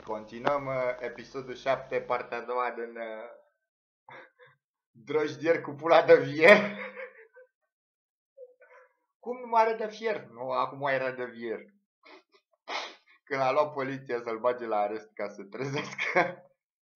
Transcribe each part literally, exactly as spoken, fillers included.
Continuăm uh, episodul șapte, partea a doua din uh, drojdier cu pula de vier. Cum nu are de fier? Nu, acum era de vier. Când a luat poliția să-l bage la arest ca să trezească.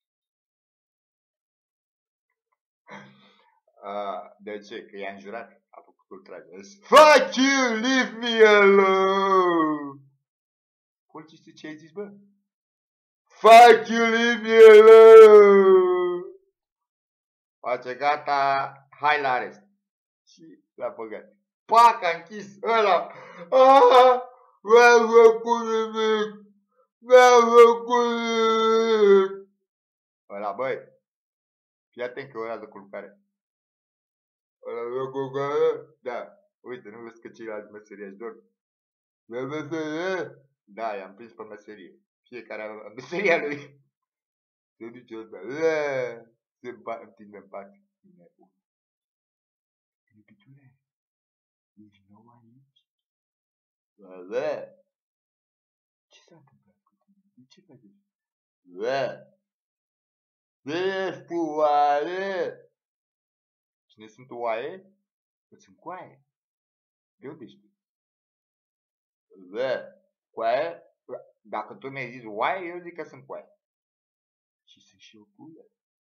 uh, de ce? Că i-a înjurat. A făcut ultrage. Fuck you, leave me alone! Polițistul, ce ai zis, bă? Fuck you, leave me alone! Face gata, hai la arest. Și l-a băgat. Pac, a închis ăla. Aaaa! Mi-a făcut nimic! Mi-a făcut nimic! Ăla, băi, fii atent că ăla de culcare. Ăla de culcare? Da. Uite, nu vezi că ceilalți meseriași dorm? De meserie? Da, i-am prins pe meserie. Fiecare are meseria lui. Se duce ăsta. Se întinde în pat. Iubitule, ești nou aici? Bă, ce s-a întâmplat cu tine? De ce faci? Bă, cine ești tu, oaie? Cine sunt oaie? Eu sunt coaie. De unde știi? Bă, coaie? Dacă tu mi-ai zis oaie, eu zic că sunt coaie. Și sunt și o pulă.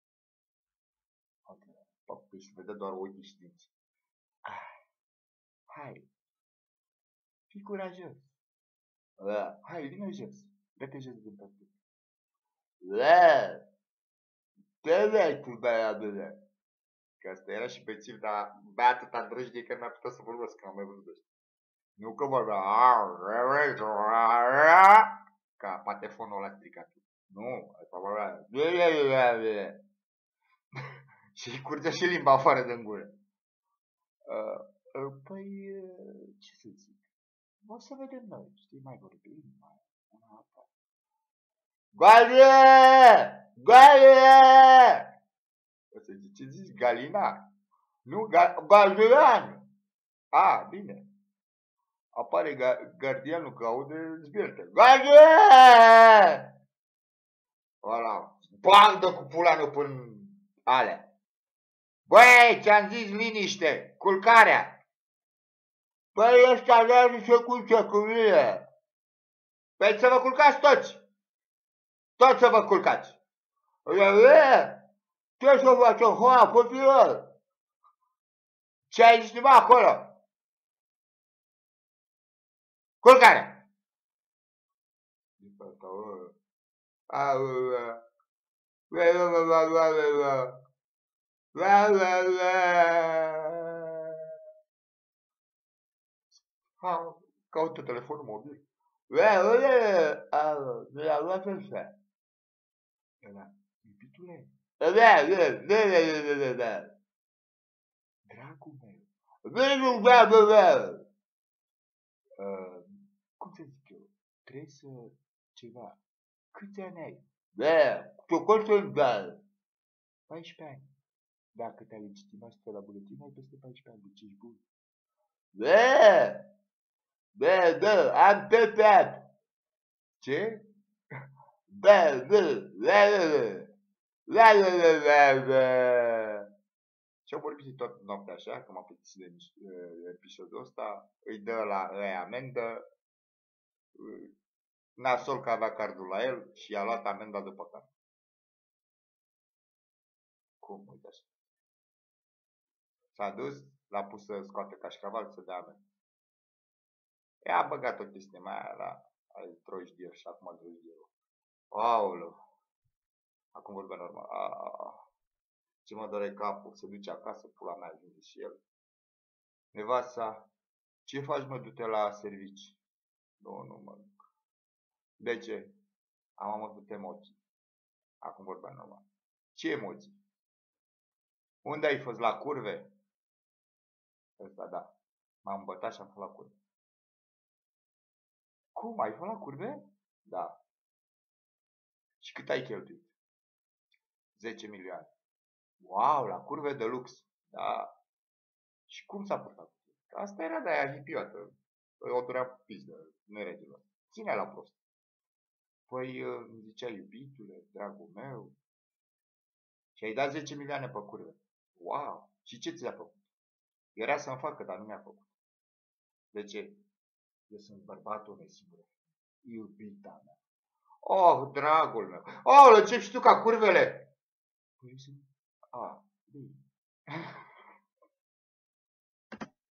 Păi se vede doar ochii și dinți. Hai, fii curajos. Bă, hai, vine jos. Dă-te jos din tot. Bă, te vei cu băia bine. Că asta era și bețiv, dar bea atâta drăjdie că n-a putut să vorbesc, că am mai văzut ăștia. Nu că vorbea, ca patefonul ăla stricat. Nu, asta vorbea. Și curgea și limba afară din gură. Păi, ce să zic? O să vedem noi, știi, mai vorbim, mai una alta. Goalie! Goalie! O să zici, ce zici, Galina? Nu, Galduran! A, bine. Apare gardianul că aude zbirte. Goalie! Ăla, bandă cu pulanul până alea. Băi, ți-am zis liniște, culcarea. Păi ăștia nu se culce cu mine. Păi să vă culcați toți. Toți să vă culcați. Ce să facem, hoa, copilor? Ce ai zis numai acolo? Culcare. Caută telefonul mobil. Nu i-a luat ăsta. Iubitule. Dragul meu. Cum să zic eu? Trebuie să ceva. Câți ani ai? Tu cum sunt bani? paisprezece ani. Dacă te-ai legitimat să te la buletin, ai peste paisprezece ani. Deci ești bun. Bă! Bă, bă, am pepeat. Ce? Bă, bă, bă, bă, bă, bă, bă. Și-au vorbit tot noaptea așa, că m-a plictisit de episodul ăsta. Îi dă la ăia amendă. Nasol că avea cardul la el și i-a luat amenda după card. Cum, uite așa. S-a dus, l-a pus să scoate cașcaval să dea amendă. I-a băgat o chestie mai aia la drojdier și acum drojdierul. Aoleu. Acum vorbea normal. Aaaa. Ce mă doare capul, se duce acasă, pula mea ajunge și el. Nevasta, ce faci, mă, du-te la servici? Nu, nu mă duc. De ce? Am avut emoții. Acum vorbea normal. Ce emoții? Unde ai fost, la curve? Ăsta, da. M-am bătat și am fost la curve. Cum? Ai fost la curve? Da. Și cât ai cheltuit? zece milioane. Wow, la curve de lux. Da. Și cum s-a purtat? Asta era de aia hipiotă. O durea pizdă, neregilor. Ține la prost. Păi îmi zicea, iubitule, dragul meu, și ai dat zece milioane pe curve. Wow! Și ce ți-a făcut? Era să-mi facă, dar nu mi-a făcut. De ce? Eu sunt bărbatul unei singure. Iubita mea. Oh, dragul meu. Oh, ce știu ca curvele. Păi eu sunt... A, bine.